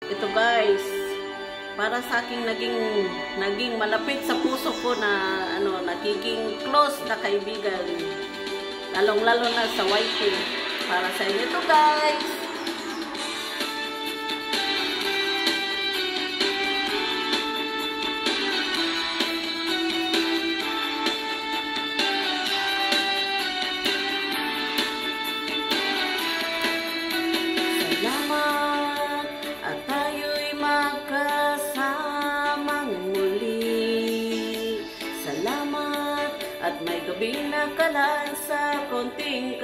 Ito guys, para sa aking naging malapit sa puso ko na nagiging close na kaibigan. Lalong-lalo na sa YT. Para sa inyo ito guys. Salamat at tayo'y magkasamang muli. Salamat at may gabing nakalaan sa konting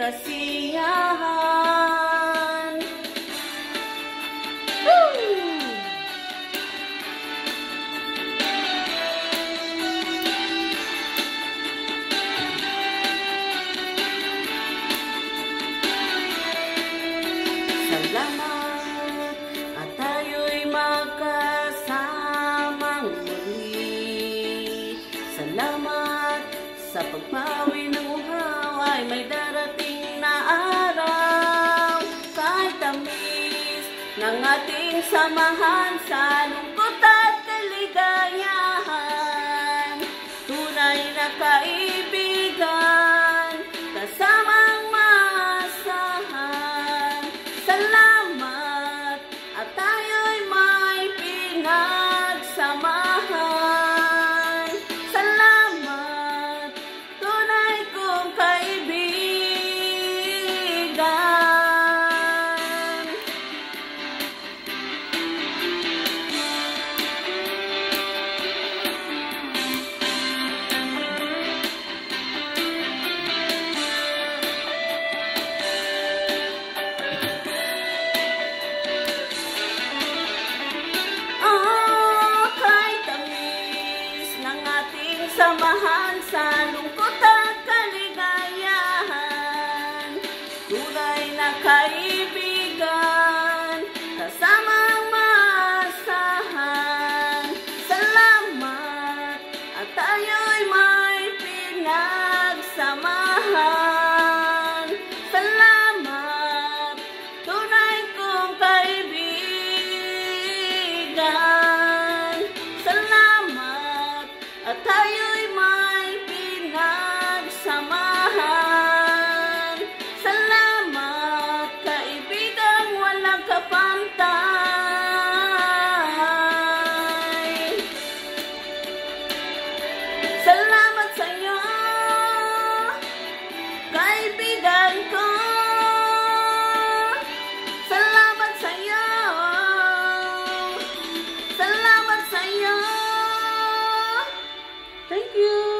kasiyahan. Salamat at tayo'y magkasamang muli. Salamat sa pagpawi ng uhaw ay may darating na araw. Kahit tamis ng ating samahan sa lungkot at kaligayahan, tunay na kaibigan, kasamang maasahan. Salamat at tayo'y may pinagsamahan. Salamat, tunay kong kaibigan. Samahan sa lungkot at kaligayahan, tunay na kaibigan, kasamang maasahan. Salamat at tayo'y may pinagsamahan. Salamat, tunay kong kaibigan. Salamat at tayo'y may pinagsamahan. Salamat, kaibigang walang kapantay. Salamat sa iyo, kaibigan ko. Salamat sa iyo. Salamat sa iyo. Thank you.